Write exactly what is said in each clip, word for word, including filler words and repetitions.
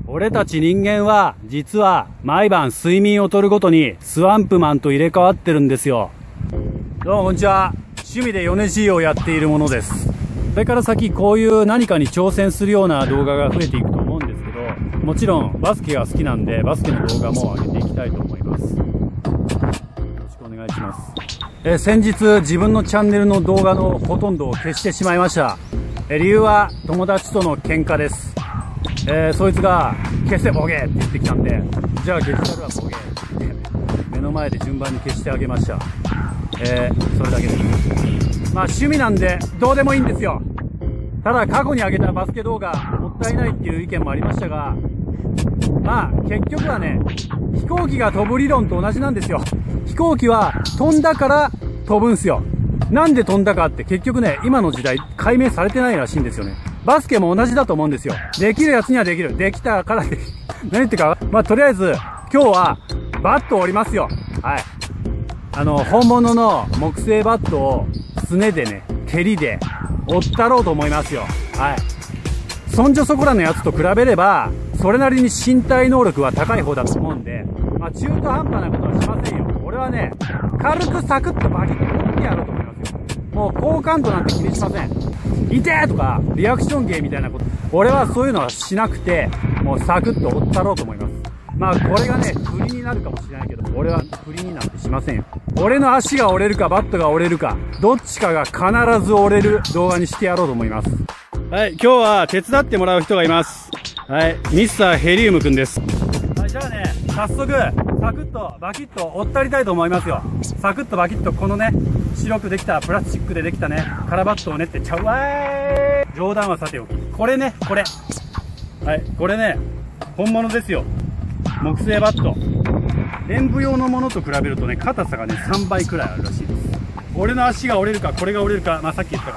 俺たち人間は、実は、毎晩睡眠をとるごとに、スワンプマンと入れ替わってるんですよ。どうもこんにちは。趣味で米 G をやっているものです。これから先、こういう何かに挑戦するような動画が増えていくと思うんですけど、もちろん、バスケが好きなんで、バスケの動画も上げていきたいと思います。よろしくお願いします。え、先日、自分のチャンネルの動画のほとんどを消してしまいました。え、理由は、友達との喧嘩です。えー、そいつが、消せボケって言ってきたんで、じゃあ消してやるわボケって言って、目の前で順番に消してあげました。えー、それだけです。まあ趣味なんで、どうでもいいんですよ。ただ過去に上げたバスケ動画、もったいないっていう意見もありましたが、まあ結局はね、飛行機が飛ぶ理論と同じなんですよ。飛行機は飛んだから飛ぶんすよ。なんで飛んだかって結局ね、今の時代解明されてないらしいんですよね。バスケも同じだと思うんですよ。できるやつにはできる。できたからできる。何言ってか、まあ、とりあえず、今日は、バットを折りますよ。はい。あの、本物の木製バットを、すねでね、蹴りで、折ったろうと思いますよ。はい。そんじょそこらのやつと比べれば、それなりに身体能力は高い方だと思うんで、まあ、中途半端なことはしませんよ。俺はね、軽くサクッとバキッと折ってやろうと思いますよ。もう好感度なんて気にしません。いてーとか、リアクション芸みたいなこと。俺はそういうのはしなくて、もうサクッと折ったろうと思います。まあこれがね、振りになるかもしれないけど、俺は振りになんてしませんよ。俺の足が折れるか、バットが折れるか、どっちかが必ず折れる動画にしてやろうと思います。はい、今日は手伝ってもらう人がいます。はい、ミスターヘリウムくんです。はい、じゃあね、早速、サクッとバキッと折ったりたいと思いますよ。サクッとバキッとこのね、白くできたプラスチックでできたね、カラバットをねってちゃうわーい。冗談はさておき。これね、これ。はい、これね、本物ですよ。木製バット。演舞用のものと比べるとね、硬さがね、さんばいくらいあるらしいです。俺の足が折れるか、これが折れるか、まあさっき言ったから。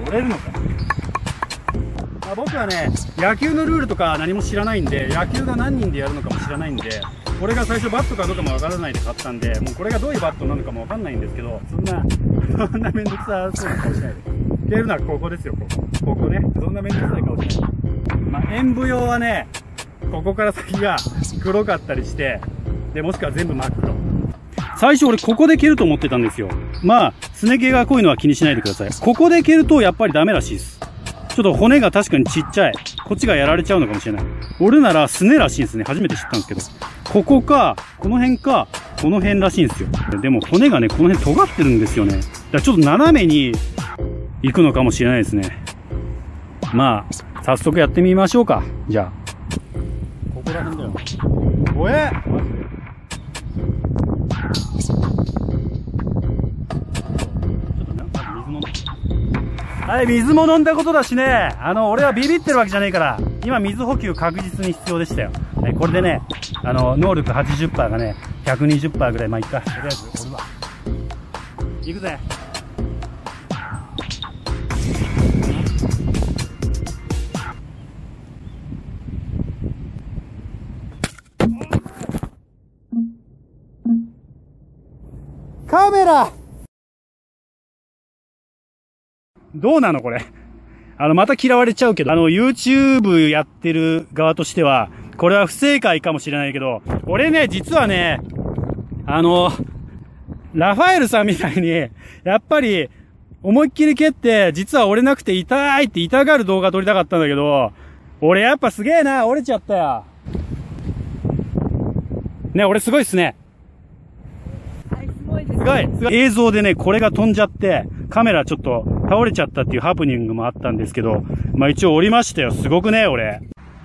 折れるのか。まあ、僕はね、野球のルールとか何も知らないんで、野球が何人でやるのかも知らないんで、これが最初バットかどうかもわからないで買ったんで、もうこれがどういうバットなのかもわかんないんですけど、そんな、そんなめんどくさそうな顔しないで。蹴るのはここですよ、ここ。ここね。そんなめんどくさい顔しない。まあ、演舞用はね、ここから先が黒かったりして、で、もしくは全部真っ黒。最初俺ここで蹴ると思ってたんですよ。まあ、すね毛が濃いのは気にしないでください。ここで蹴るとやっぱりダメらしいです。ちょっと骨が確かにちっちゃい。こっちがやられちゃうのかもしれない。俺ならすねらしいんですね。初めて知ったんですけど。ここか、この辺か、この辺らしいんですよ。でも骨がね、この辺尖ってるんですよね。だからちょっと斜めに行くのかもしれないですね。まあ、早速やってみましょうか。じゃあ。ここら辺だよ。おえマジではい、水も飲んだことだしね、あの、俺はビビってるわけじゃないから、今水補給確実に必要でしたよ。ね、これでね、あの、能力 はちじゅっパーセント がね、ひゃくにじゅっパーセント ぐらい、まあいっか。とりあえず、俺は。行くぜ。カメラどうなのこれ。あの、また嫌われちゃうけど、あの、YouTube やってる側としては、これは不正解かもしれないけど、俺ね、実はね、あの、ラファエルさんみたいに、やっぱり、思いっきり蹴って、実は折れなくて痛いって痛がる動画撮りたかったんだけど、俺やっぱすげえな、折れちゃったよ。ね、俺すごいっすね。すごい、すごい。映像でね、これが飛んじゃって、カメラちょっと倒れちゃったっていうハプニングもあったんですけど、まあ一応降りましたよ。すごくね、俺。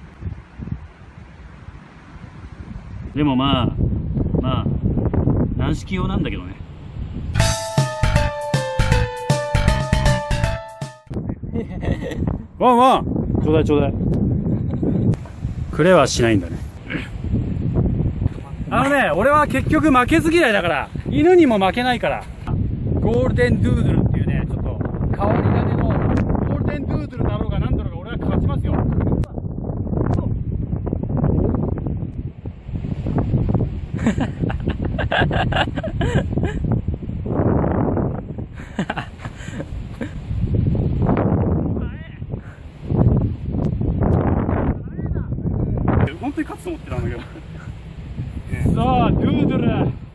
でもまあ、まあ、軟式用なんだけどね。ワンワンちょうだいちょうだい。くれはしないんだね。あのね、俺は結局負けず嫌いだから、犬にも負けないから。ゴールデンドゥードルっていうね、ちょっと変わり種の、ゴールデンドゥードルだろうが何だろうが俺は勝ちますよ。 本当に勝つと思ってたんだけど。さあ、ドゥードル